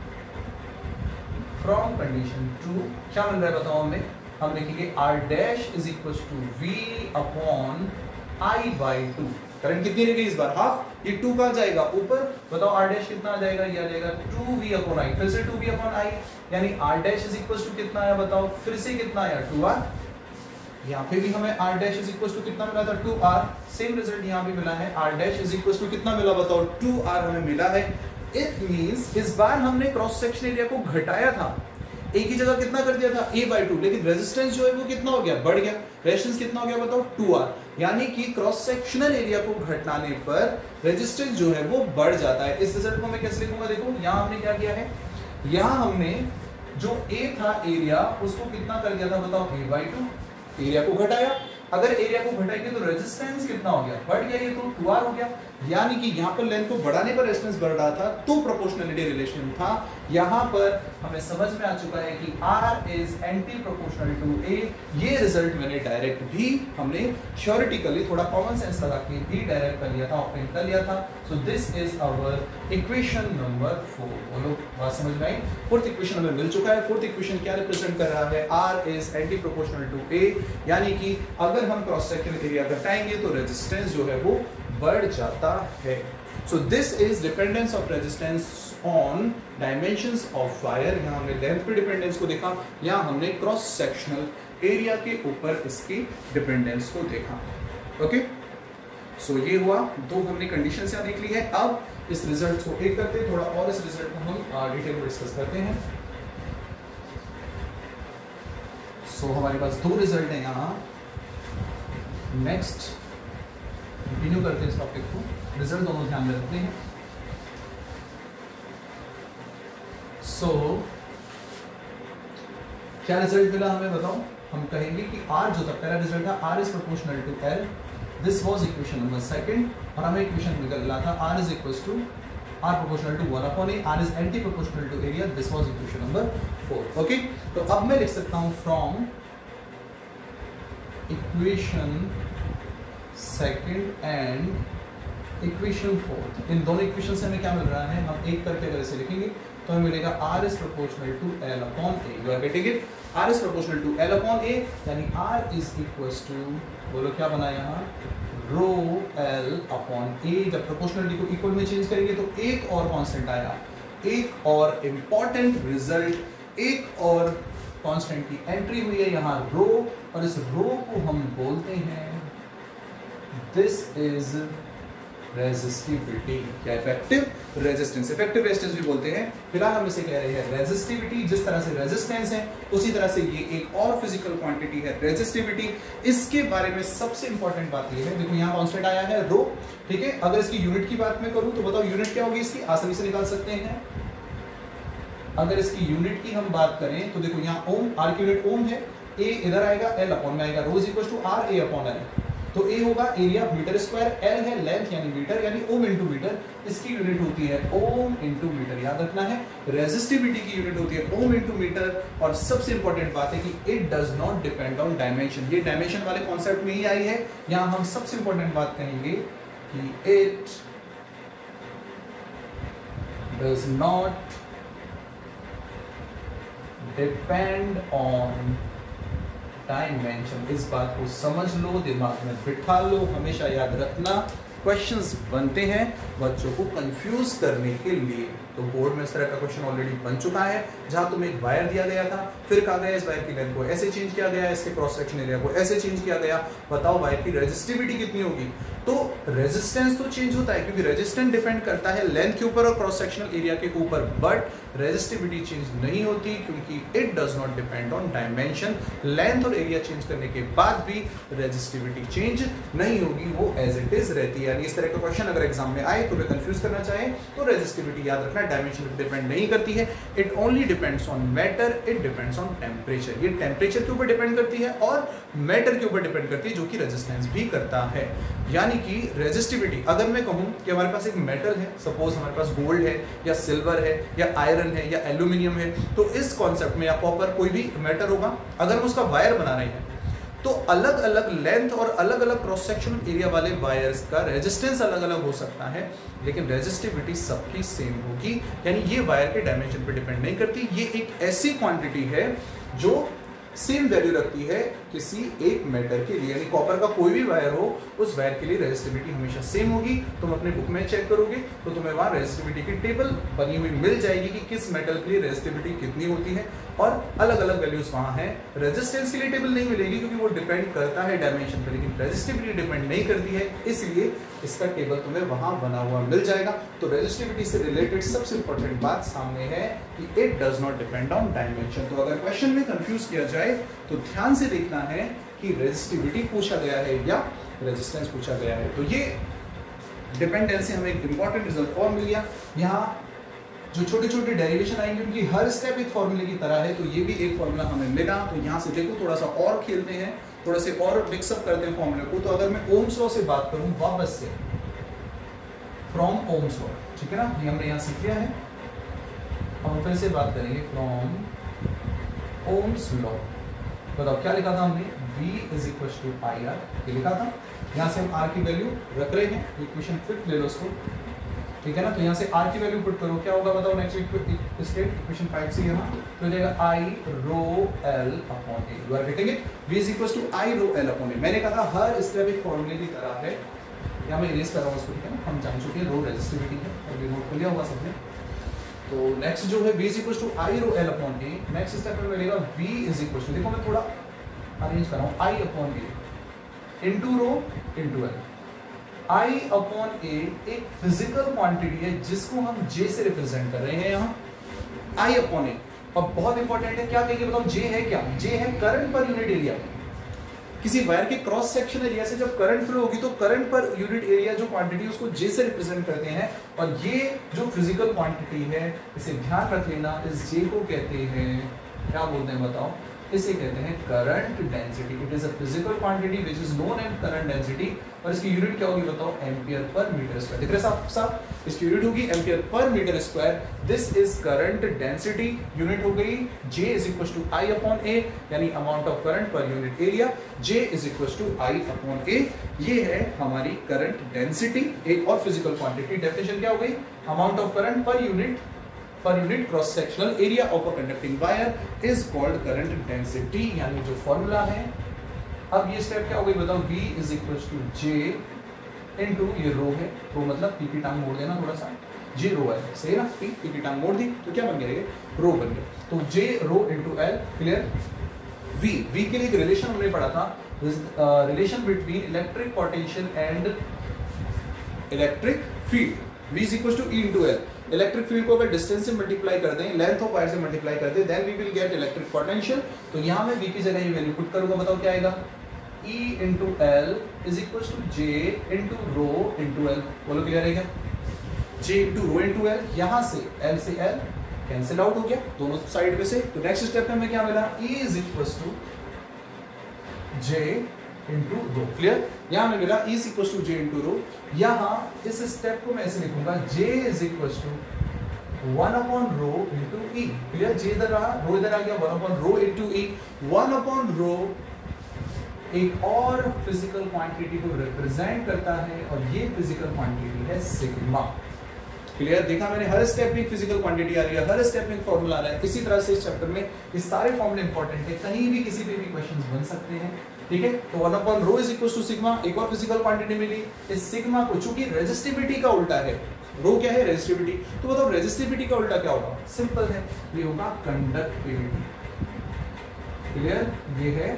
from condition two क्या मिल रहा है बताओ हमें, हम लिखेंगे R dash is equal to V upon I by two. Current कितनी रह गई इस बार हाफ, ये टू कहां जाएगा ऊपर, बताओ आर डैश कितना आ जाएगा, ये आ जाएगा टू वी अपॉन आई, फिर से टू वी अपॉन आई, यानी R dash is equal to कितना आया बताओ, फिर से कितना आया टू आर, यहाँ पे भी हमें r dash is equal to कितना मिला था टू आर, सेम रिजल्ट यहाँ भी मिला है, r dash is equal to कितना मिला बताओ टू आर हमें मिला है। इट मींस इस बार हमने क्रॉस सेक्शन एरिया को घटाया था, एक ही जगह कितना कर दिया था a बाई टू, लेकिन रेजिस्टेंस जो है वो कितना हो गया, बढ़ गया, रेजिस्टेंस कितना हो गया बताओ टू आर, यानी कि क्रॉस सेक्शनल एरिया को घटाने पर रेजिस्टेंस जो है वो बढ़ जाता है। इस रिजल्ट को मैं कैसे लिखूंगा, देखो यहाँ हमने क्या किया है, यहाँ हमने जो a था एरिया उसको कितना कर दिया था बताओ a बाई टू, एरिया को घटाया, अगर एरिया को घटाएंगे तो रेजिस्टेंस कितना हो गया, बढ़ गया, ये तो टू आर हो गया, यानी कि यहाँ पर लेंथ को बढ़ाने पर रेजिस्टेंस बढ़ रहा था तो प्रोपोर्शनलिटी रिलेशन था। यहाँ पर हमें समझ में आ चुका है कि R is anti proportional to A, ये रिजल्ट मैंने डायरेक्ट भी हमने थ्योरेटिकली थोड़ा कॉमन सेंस लगा के भी डायरेक्ट कर लिया था, ऑप्टेन कर लिया था। So this is our equation number four. बोलो बात समझ में आई, फोर्थ इक्वेशन हमें मिल चुका है। फोर्थ इक्वेशन क्या रिप्रेजेंट कर रहा है, R is anti proportional to A, यानी कि अगर हम क्रॉस सेक्शनल एरिया घटाएंगे तो रेजिस्टेंस जो है वो बढ़ जाता है। So this is dependence of resistance on dimensions of wire। यहाँ हमने लेंथ पे डिपेंडेंस को देखा, यहाँ हमने क्रॉस सेक्शनल एरिया के ऊपर इसकी डिपेंडेंस को देखा। ओके, सो ये हुआ, दो हमने कंडीशंस यहाँ देख ली है। अब इस रिजल्ट को एक करते हैं, थोड़ा और इस रिजल्ट को हम डिटेल में डिस्कस करते हैं। सो so, हमारे पास दो रिजल्ट हैं यहाँ। नेक्स्ट कंटिन्यू करते हैं इस टॉपिक को, रिजल्ट दोनों ध्यान में रखते हैं। सो so, क्या रिजल्ट मिला हमें बताओ, हम कहेंगे कि R जो था पहला रिजल्ट था R is proportional to L, this was equation number second, और हमें इक्वेशन निकला था R is equal to R proportional to one upon A, R is anti proportional to area, this was equation number four. Okay, तो अब मैं लिख सकता हूं from equation second and equation fourth, इन दोनों इक्वेशन से हमें क्या मिल रहा है, हम एक करके अगर इसे लिखेंगे तो हमें मिलेगा R is proportional to L upon A। You are getting it, R is proportional to L upon A, यानी R इज इक्वल्स टू, बोलो क्या बना यहाँ, रो L अपॉन A। जब प्रोपोर्शनलिटी को इक्वल में चेंज करेंगे तो एक और कांस्टेंट आया, एक और इंपॉर्टेंट रिजल्ट, एक और कांस्टेंट की एंट्री हुई है यहाँ रो, और इस रो को हम बोलते हैं दिस इज रेजिस्टिविटी। क्या, इफेक्टिव रेजिस्टेंस, इफेक्टिव रेजिस्टेंस भी बोलते हैं। फिलहाल हम इसे कह रहे हैं रेजिस्टिविटी। जिस तरह से रेजिस्टेंस है उसी तरह से ये एक और फिजिकल क्वांटिटी है रेजिस्टिविटी। इसके बारे में सबसे इंपॉर्टेंट बात ये है, देखो यहाँ कांस्टेंट आया है रो, ठीक है, अगर इसकी यूनिट की बात मैं करूं तो बताओ यूनिट क्या होगी इसकी, आसानी से निकाल सकते हैं। अगर इसकी यूनिट की हम बात करें तो देखो यहाँ ओम, आर की यूनिट ओम है, ए इधर आएगा, एल अपॉन में आएगा, rho is equal to R A upon L, तो ए होगा एरिया मीटर स्क्वायर, एल है लेंथ यानी मीटर, यानी ओम इनटू मीटर, इसकी यूनिट होती है ओम इनटू मीटर, याद रखना है। रेजिस्टिविटी की यूनिट होती है ओम इनटू मीटर, और सबसे इंपॉर्टेंट बात है कि it does not depend on dimension. ये डायमेंशन वाले कॉन्सेप्ट में ही आई है। यहां हम सबसे इंपॉर्टेंट बात कहेंगे कि it does not depend on dimension. इस बात को समझ लो, दिमाग में बिठा लो, हमेशा याद रखना। क्वेश्चंस बनते हैं बच्चों को कंफ्यूज करने के लिए, तो बोर्ड में इस तरह का क्वेश्चन ऑलरेडी बन चुका है, जहां तुम्हें एक वायर दिया गया था, फिर कहा गया इस वायर की लेंथ को ऐसे चेंज किया गया, इसके क्रॉस सेक्शन एरिया को ऐसे चेंज किया गया, बताओ वायर की रेजिस्टिविटी कितनी होगी। तो रेजिस्टेंस तो चेंज होता है क्योंकि रेजिस्टेंस डिपेंड करता है लेंथ के ऊपर और क्रॉस सेक्शनल एरिया के ऊपर, बट रेजिस्टिविटी चेंज नहीं होती क्योंकि it does not depend on dimension. Length और एरिया चेंज करने के बाद भी रेजिस्टिविटी चेंज नहीं होगी, वो एज इट इज रहती है। यानी इस तरह का क्वेश्चन अगर एग्जाम में आए तो वे कंफ्यूज करना चाहे तो रेजिस्टिविटी याद रखना डायमेंशन पर डिपेंड नहीं करती है। It only depends on matter, it depends on temperature. ये टेम्परेचर के ऊपर डिपेंड करती है और मैटर के ऊपर डिपेंड करती है, जो कि रेजिस्टेंस भी करता है। यानी कि रेजिस्टिविटी, अगर मैं कहूं कि हमारे पास एक मेटल है, सपोज हमारे पास गोल्ड है या सिल्वर है या आयरन है या एल्यूमिनियम है, तो इस कॉन्सेप्ट में या कॉपर कोई भी मेटल होगा, अगर हम उसका वायर बना रहे हैं तो अलग अलग लेंथ और अलग अलग क्रॉस सेक्शनल एरिया वाले वायर्स का रेजिस्टेंस अलग अलग हो सकता है, लेकिन रेजिस्टिविटी सबकी सेम होगी। यानी ये वायर के डायमेंशन पे डिपेंड नहीं करती, ये एक ऐसी क्वांटिटी है जो सेम वैल्यू रखती है किसी एक मेटल के लिए, यानी कॉपर का कोई भी वायर हो उस वायर के लिए रेजिस्टिविटी हमेशा सेम होगी। तुम अपने बुक में चेक करोगे तो तुम्हें वहां रेजिस्टिविटी की टेबल बनी हुई मिल जाएगी कि किस मेटल के लिए रेजिस्टिविटी कितनी होती है, और अलग अलग वैल्यूज वहां है। रेजिस्टेंस के लिए टेबल नहीं मिलेगी क्योंकि वो डिपेंड करता है डायमेंशन पर, लेकिन रेजिस्टिविटी डिपेंड नहीं करती है, इसलिए इसका टेबल तुम्हें वहां बना हुआ मिल जाएगा। तो रेजिस्टिविटी से रिलेटेड सबसे इंपॉर्टेंट बात सामने है कि it does not depend on dimension. तो अगर क्वेश्चन में कंफ्यूज किया जाए तो ध्यान से देखना है कि रेजिस्टिविटी पूछा गया है या रेजिस्टेंस पूछा गया है। तो ये डिपेंडेंसी हमें एक इंपॉर्टेंट रिजल्ट और मिल गया। यहाँ जो छोटे छोटे डेरिवेशन आएंगे उनकी हर स्टेप एक फॉर्मूले की तरह है, तो ये भी एक फॉर्मूला हमें मिला। तो यहाँ से देखो थोड़ा सा और खेलते हैं, थोड़ा से और मिक्सअप करते हैं फॉर्मूले को। तो अगर मैं ओम्स लॉ से बात करूं वापस से, फ्रॉम ओम्स लॉ, ठीक है ना, ये हमने यहाँ सीख लिया है। हम फिर से बात करेंगे फ्रॉम ओम्स लॉ। बताओ क्या लिखा था हमने, V is equal to I R, ये लिखा था। यहाँ से हम R की वैल्यू रख रहे हैं, इक्वेशन फिफ्थ ले लो उसको, ठीक है ना। तो यहाँ से R की वैल्यू पुट करो, क्या होगा बताओ नेक्स्ट स्टेट, इक्वेशन फाइव से यहाँ तो हो जाएगा I rho L upon A, you are getting it. V is equal to I rho L upon A। मैंने कहा था हर स्टेप एक फॉर्मूले की तरह है, यहाँ मैं इरेज कर रहा हूँ उसको, ठीक है ना, हम जान चुके हैं रो रेजिस्टिविटी है, और ये नोट कर लिया होगा सबने। तो नेक्स्ट जो है V is equal to I rho L upon A, next step में मिलेगा V इज इक्वल टू, देखो मैं थोड़ा अरेंज कर रहा हूँ, I upon A into rho into L। I upon A एक फिजिकल क्वांटिटी है जिसको हम J से रिप्रेजेंट कर रहे हैं यहाँ, I अपॉन A। अब बहुत इंपॉर्टेंट है, क्या कहेंगे बताओ, J है क्या, J है करंट पर यूनिट एरिया। किसी वायर के क्रॉस सेक्शन एरिया से जब करंट फ्लो होगी तो करंट पर यूनिट एरिया जो क्वांटिटी उसको J से रिप्रेजेंट करते हैं, और ये जो फिजिकल क्वांटिटी है इसे ध्यान रख लेना, इस J को कहते हैं, क्या बोलते हैं बताओ, इसे कहते हैं current density. It is a physical quantity which is known as current density, और इसकी यूनिट क्या होगी बताओ, एम्पियर पर मीटर स्क्वायर। दिख रहा है साफ साफ, इसकी यूनिट होगी ampere per metre square. This is current density, unit हो गई J is equal to I upon A, यानी amount of current per unit area, J is equal to I upon A। ये है हमारी करंट डेंसिटी। एक और physical quantity definition क्या हो गई, amount of current per unit per unit cross sectional area of a conducting wire is called current density, यानी जो फॉर्मूला है। अब ये स्टेप क्या हो गई बताओ, V is equals to J into ये रो है, रो मतलब P की टांग मोड़ देना थोड़ा सा, J रो है, सही ना, P P की टांग मोड़ दी तो क्या बन गया ये रो बन गया। तो J rho into L, clear. V V के लिए एक रिलेशन हमने पढ़ा था, relation between electric potential and electric field. V is equals to E into L। Electric field को अगर डिस्टेंस से मल्टीप्लाई कर दें, लेंथ ऑफ वायर से मल्टीप्लाई कर दें, then we will get electric potential. तो यहाँ मैं V की जगह ये वैल्यू पुट करूंगा, बताओ क्या आएगा, E into L is equals to J into rho into L। बोलो क्लियर है क्या, J into rho into L, यहाँ से L से L कैंसिल आउट हो गया दोनों साइड में से। तो नेक्स्ट स्टेप में हमें क्या मिला, E is equals to J into rho, clear. यहाँ में मिला E is equal to J into rho. यहाँ इस स्टेप को मैं ऐसे लिखूंगा, J is equal to one upon rho into E, clear. J इधर रहा, रो इधर आ गया, one upon rho into E। One upon rho एक और फिजिकल क्वांटिटी को रिप्रेजेंट करता है, और ये फिजिकल क्वांटिटी है सिग्मा, क्लियर। देखा मैंने, हर स्टेप में फिजिकल क्वांटिटी आ रही है, हर स्टेप में फॉर्मूला आ रहा है। इसी तरह से इस चैप्टर में ये सारे फॉर्मूले इंपॉर्टेंट है, कहीं भी किसी पे भी क्वेश्चंस बन सकते हैं, ठीक है। तो one upon rho is equal to sigma, एक और फिजिकल क्वांटिटी मिली। इस सिग्मा को, चूंकि रेजिस्टिविटी का उल्टा है, रो क्या है रेजिस्टिविटी, तो बताओ रेजिस्टिविटी का उल्टा क्या होगा, सिंपल है, ये होगा कंडक्टिविटी, क्लियर। ये है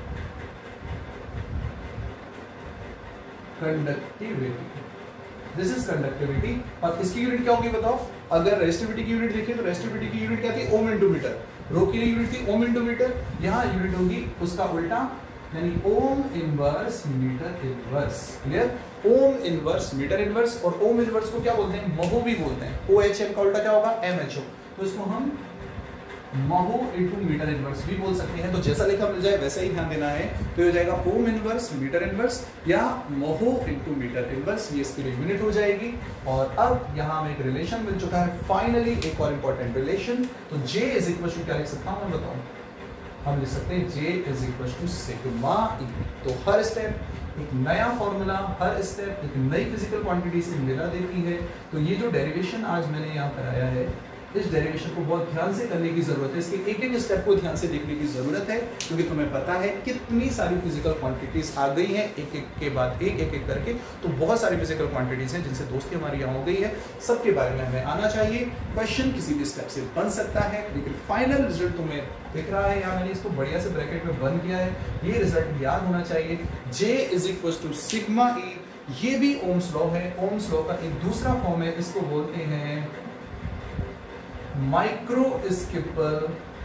कंडक्टिविटी, दिस इज कंडक्टिविटी। और इसकी यूनिट क्या होगी बताओ, अगर रेजिस्टिविटी की यूनिट देखें तो रेजिस्टिविटी की यूनिट क्या थी, ओम इंटू मीटर। रो की यूनिट थी ओम इंटू मीटर, यहाँ यूनिट होगी उसका उल्टा, यानी ohm inverse metre inverse, clear. Ohm inverse metre inverse, और ओम इनवर्स को क्या बोलते हैं, महो भी बोलते हैं। ओ एच एम का उल्टा क्या होगा, एम एच ओ, तो इसको हम महो इंटू मीटर इनवर्स भी बोल सकते हैं। तो जैसा लिखा मिल जाए वैसा ही ध्यान देना है। तो ये जाएगा ओम इनवर्स मीटर इनवर्स या महो इंटू मीटर इनवर्स, ये इसके लिए यूनिट हो जाएगी। और अब यहाँ में एक रिलेशन मिल चुका है, फाइनली एक और इंपॉर्टेंट रिलेशन। तो J इज इक्वल टू क्या लिख सकता हूँ मैं बताऊँ, हम लिख सकते हैं J is equal to sigma E। तो हर स्टेप एक नया फॉर्मूला, हर स्टेप एक नई फिजिकल क्वांटिटी से मिला देती है। तो ये जो डेरिवेशन आज मैंने यहाँ कराया है, इस डेरिवेशन को बहुत ध्यान से करने की जरूरत है, इसके एक एक स्टेप को ध्यान से देखने की जरूरत है, क्योंकि तुम्हें पता है कितनी सारी फिजिकल क्वांटिटीज आ गई हैं एक एक के बाद एक एक एक करके। तो बहुत सारी फिजिकल क्वांटिटीज हैं जिनसे दोस्ती हमारी यहाँ हो गई है, सबके बारे में हमें आना चाहिए। क्वेश्चन किसी भी स्टेप से बन सकता है, लेकिन फाइनल रिजल्ट तुम्हें दिख रहा है, यहाँ मैंने इसको बढ़िया से ब्रैकेट में बंद किया है, ये रिजल्ट याद होना चाहिए। J is equal to sigma E, ये भी ओम्स लॉ है। ओम्स लॉ का एक दूसरा फॉर्म है, इसको बोलते हैं microscopic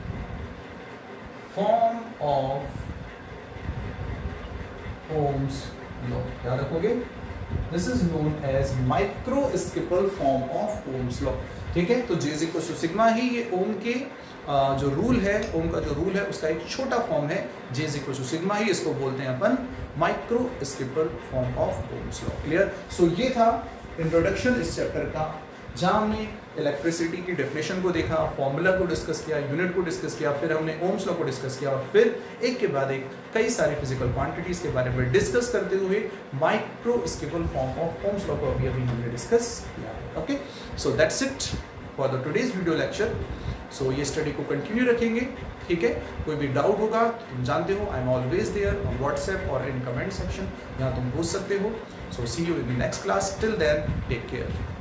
form of Ohm's law, याद रखोगे, this is known as microscopic form of Ohm's law. ठीक है, तो J is equal to sigma ही ये ओम के आ, जो रूल है, ओम का जो रूल है उसका एक छोटा फॉर्म है, J is equal to sigma ही, इसको बोलते हैं अपन microscopic form of Ohm's law. Clear? So ये था इंट्रोडक्शन इस चैप्टर का, जहाँ हमने इलेक्ट्रिसिटी की डेफिनेशन को देखा, फॉर्मूला को डिस्कस किया, यूनिट को डिस्कस किया, फिर हमने ओम्स लॉ को डिस्कस किया, और फिर एक के बाद एक कई सारी फिजिकल क्वांटिटीज के बारे में डिस्कस करते हुए microscopic form of Ohm's law को अभी अभी हमने डिस्कस किया। Okay, so that's it for the today's video lecture. So ये स्टडी को कंटिन्यू रखेंगे। ठीक है, कोई भी डाउट होगा तुम जानते हो, I am always there on WhatsApp और इन कमेंट सेक्शन, यहाँ तुम पूछ सकते हो। So see you in the next class, till then take care.